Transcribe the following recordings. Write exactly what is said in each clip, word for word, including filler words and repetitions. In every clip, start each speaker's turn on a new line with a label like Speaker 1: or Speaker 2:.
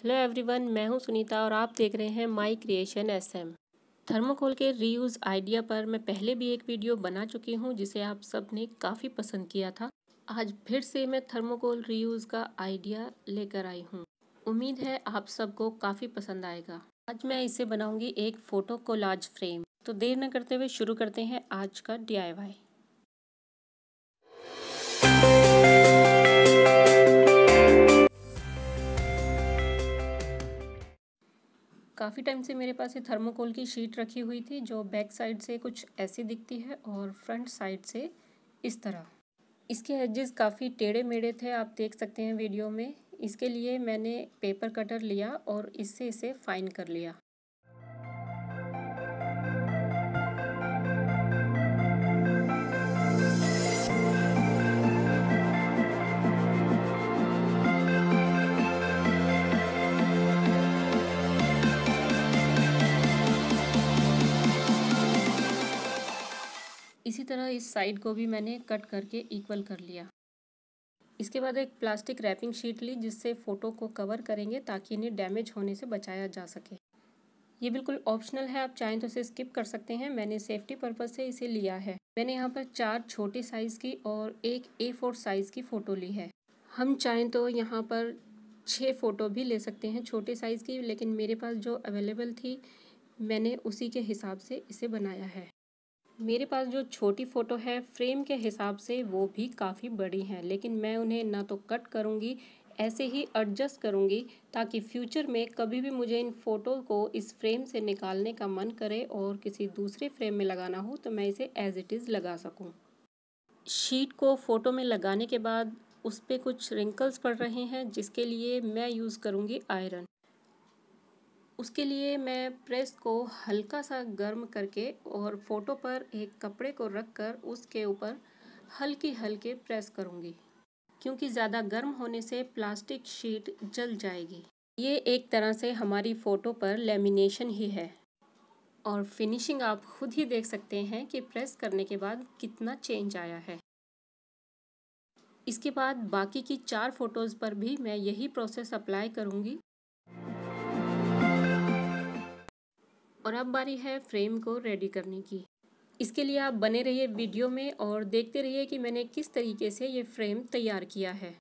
Speaker 1: Hello everyone, मैं हूं सुनीता और आप देख रहे हैं माय क्रिएशन एसएम। थर्मोकोल के रीयूज़ आइडिया पर मैं पहले भी एक वीडियो बना चुकी हूं जिसे आप सब ने काफ़ी पसंद किया था। आज फिर से मैं थर्मोकोल रीयूज़ का आइडिया लेकर आई हूं। उम्मीद है आप सबको काफ़ी पसंद आएगा। आज मैं इसे बनाऊंगी एक फ़ोटो कोलाज फ्रेम। तो देर न करते हुए शुरू करते हैं आज का डी आई वाई। काफ़ी टाइम से मेरे पास ये थर्मोकोल की शीट रखी हुई थी जो बैक साइड से कुछ ऐसी दिखती है और फ्रंट साइड से इस तरह। इसके एजेस काफ़ी टेढ़े मेढ़े थे, आप देख सकते हैं वीडियो में। इसके लिए मैंने पेपर कटर लिया और इससे इसे फाइन कर लिया। इसी तरह इस साइड को भी मैंने कट करके इक्वल कर लिया। इसके बाद एक प्लास्टिक रैपिंग शीट ली जिससे फ़ोटो को कवर करेंगे ताकि इन्हें डैमेज होने से बचाया जा सके। ये बिल्कुल ऑप्शनल है, आप चाहें तो इसे स्किप कर सकते हैं। मैंने सेफ्टी पर्पज़ से इसे लिया है। मैंने यहाँ पर चार छोटे साइज़ की और एक ए फोर साइज़ की फ़ोटो ली है। हम चाहें तो यहाँ पर छः फ़ोटो भी ले सकते हैं छोटे साइज़ की, लेकिन मेरे पास जो अवेलेबल थी मैंने उसी के हिसाब से इसे बनाया है। मेरे पास जो छोटी फ़ोटो है फ्रेम के हिसाब से वो भी काफ़ी बड़ी हैं, लेकिन मैं उन्हें ना तो कट करूँगी, ऐसे ही एडजस्ट करूँगी ताकि फ्यूचर में कभी भी मुझे इन फ़ोटो को इस फ्रेम से निकालने का मन करे और किसी दूसरे फ्रेम में लगाना हो तो मैं इसे एज इट इज़ लगा सकूँ। शीट को फ़ोटो में लगाने के बाद उस पर कुछ रिंकल्स पड़ रहे हैं जिसके लिए मैं यूज़ करूँगी आयरन। उसके लिए मैं प्रेस को हल्का सा गर्म करके और फ़ोटो पर एक कपड़े को रख कर उसके ऊपर हल्की हल्के प्रेस करूँगी, क्योंकि ज़्यादा गर्म होने से प्लास्टिक शीट जल जाएगी। ये एक तरह से हमारी फ़ोटो पर लेमिनेशन ही है और फिनिशिंग आप खुद ही देख सकते हैं कि प्रेस करने के बाद कितना चेंज आया है। इसके बाद बाकी की चार फ़ोटोज़ पर भी मैं यही प्रोसेस अप्लाई करूँगी। और अब बारी है फ्रेम को रेडी करने की। इसके लिए आप बने रहिए वीडियो में और देखते रहिए कि मैंने किस तरीके से ये फ्रेम तैयार किया है।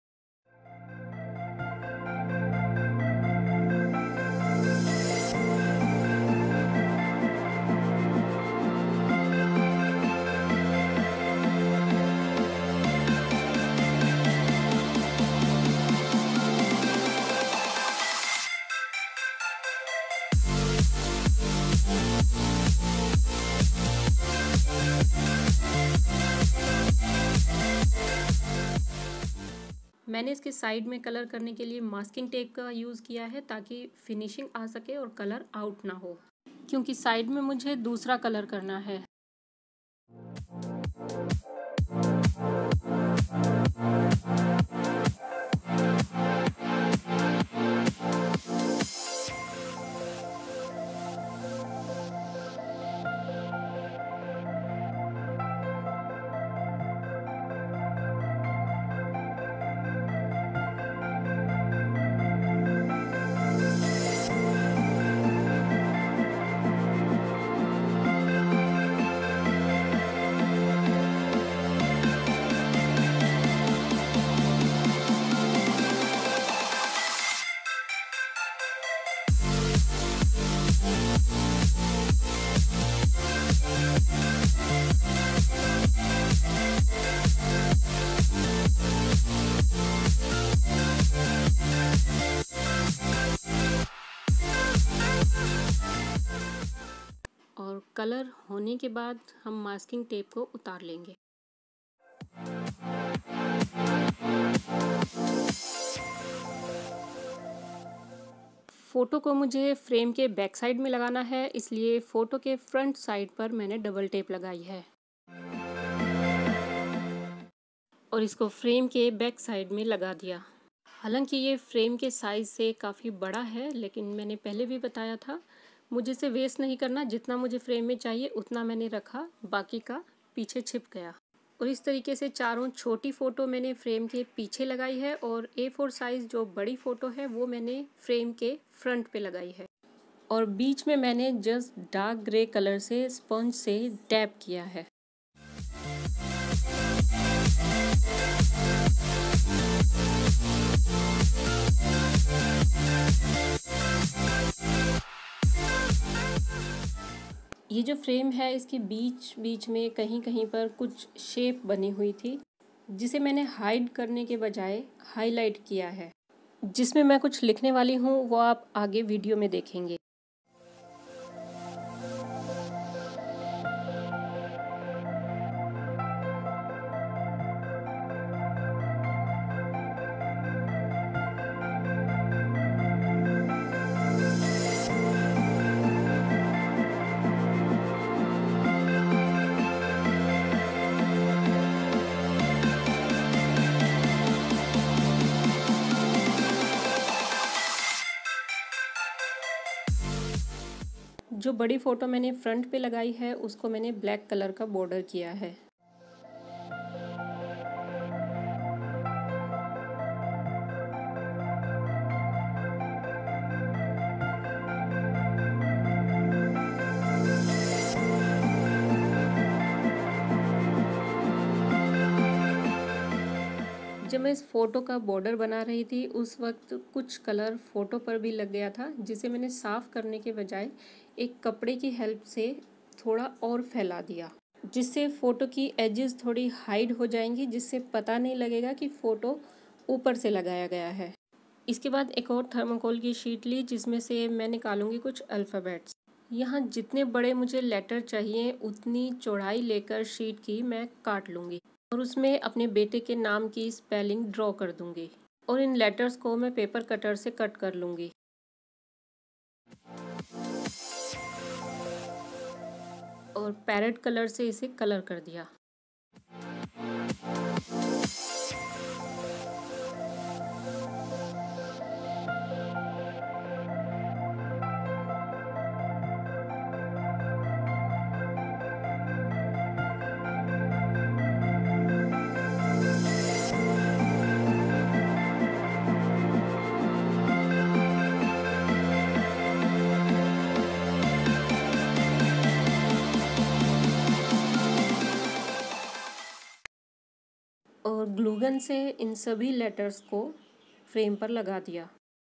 Speaker 1: मैंने इसके साइड में कलर करने के लिए मास्किंग टेप का यूज़ किया है ताकि फिनिशिंग आ सके और कलर आउट ना हो, क्योंकि साइड में मुझे दूसरा कलर करना है। और कलर होने के बाद हम मास्किंग टेप को उतार लेंगे। फ़ोटो को मुझे फ्रेम के बैक साइड में लगाना है, इसलिए फ़ोटो के फ्रंट साइड पर मैंने डबल टेप लगाई है और इसको फ्रेम के बैक साइड में लगा दिया। हालांकि ये फ्रेम के साइज़ से काफ़ी बड़ा है, लेकिन मैंने पहले भी बताया था मुझे इसे वेस्ट नहीं करना। जितना मुझे फ्रेम में चाहिए उतना मैंने रखा, बाकी का पीछे छिप गया। और इस तरीके से चारों छोटी फ़ोटो मैंने फ्रेम के पीछे लगाई है और ए फोर साइज़ जो बड़ी फ़ोटो है वो मैंने फ्रेम के फ्रंट पे लगाई है। और बीच में मैंने जस्ट डार्क ग्रे कलर से स्पंज से डैब किया है। ये जो फ्रेम है इसके बीच बीच में कहीं कहीं पर कुछ शेप बनी हुई थी जिसे मैंने हाइड करने के बजाय हाईलाइट किया है। जिसमें मैं कुछ लिखने वाली हूँ वो आप आगे वीडियो में देखेंगे। जो बड़ी फ़ोटो मैंने फ्रंट पे लगाई है उसको मैंने ब्लैक कलर का बॉर्डर किया है। जब मैं इस फ़ोटो का बॉर्डर बना रही थी उस वक्त कुछ कलर फ़ोटो पर भी लग गया था जिसे मैंने साफ़ करने के बजाय एक कपड़े की हेल्प से थोड़ा और फैला दिया, जिससे फ़ोटो की एजेस थोड़ी हाइड हो जाएंगी, जिससे पता नहीं लगेगा कि फ़ोटो ऊपर से लगाया गया है। इसके बाद एक और थर्माकोल की शीट ली जिसमें से मैं निकालूंगी कुछ अल्फ़ाबेट्स। यहाँ जितने बड़े मुझे लेटर चाहिए उतनी चौड़ाई लेकर शीट की मैं काट लूँगी और उसमें अपने बेटे के नाम की स्पेलिंग ड्रॉ कर दूँगी और इन लेटर्स को मैं पेपर कटर से कट कर लूँगी। और पैरेट कलर से इसे कलर कर दिया। और ग्लूगन से इन सभी लेटर्स को फ्रेम पर लगा दिया।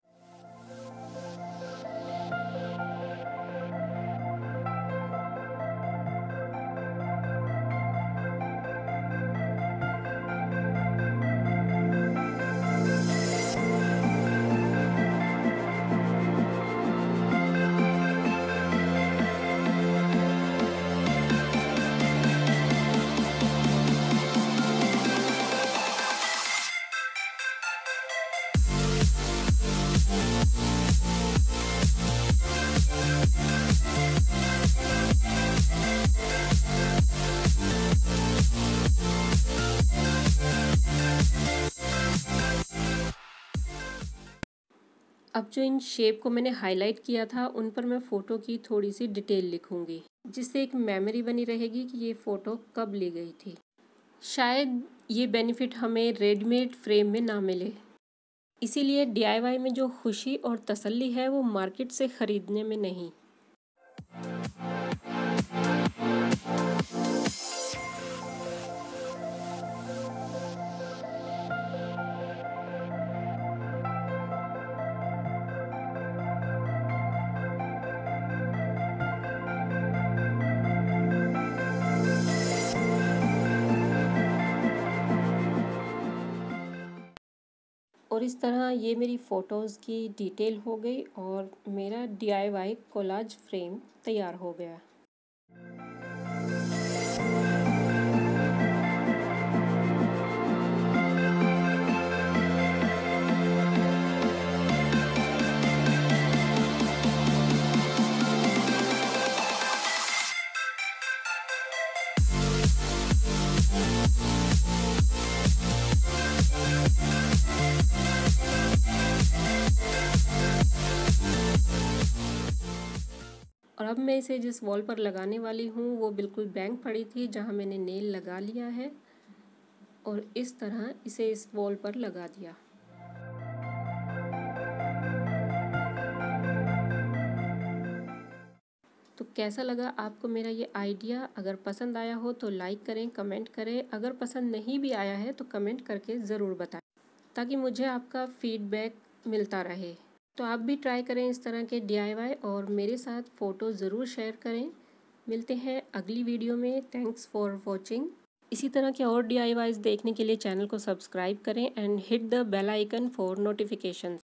Speaker 1: अब जो इन शेप को मैंने हाईलाइट किया था उन पर मैं फ़ोटो की थोड़ी सी डिटेल लिखूंगी, जिससे एक मेमोरी बनी रहेगी कि ये फ़ोटो कब ली गई थी। शायद ये बेनिफिट हमें रेडीमेड फ्रेम में ना मिले, इसीलिए डी आई वाई में जो खुशी और तसल्ली है वो मार्केट से ख़रीदने में नहीं। और इस तरह ये मेरी फ़ोटोज़ की डिटेल हो गई और मेरा D I Y collage frame तैयार हो गया। और अब मैं इसे जिस वॉल पर लगाने वाली हूँ वो बिल्कुल ब्लैंक पड़ी थी, जहाँ मैंने नेल लगा लिया है और इस तरह इसे इस वॉल पर लगा दिया। तो कैसा लगा आपको मेरा ये आइडिया? अगर पसंद आया हो तो लाइक करें, कमेंट करें। अगर पसंद नहीं भी आया है तो कमेंट करके ज़रूर बताएं, ताकि मुझे आपका फीडबैक मिलता रहे। तो आप भी ट्राई करें इस तरह के डी आई वाई और मेरे साथ फ़ोटो ज़रूर शेयर करें। मिलते हैं अगली वीडियो में। Thanks for watching. इसी तरह के और डी आई वाईज़ देखने के लिए चैनल को सब्सक्राइब करें and hit the bell icon for notification.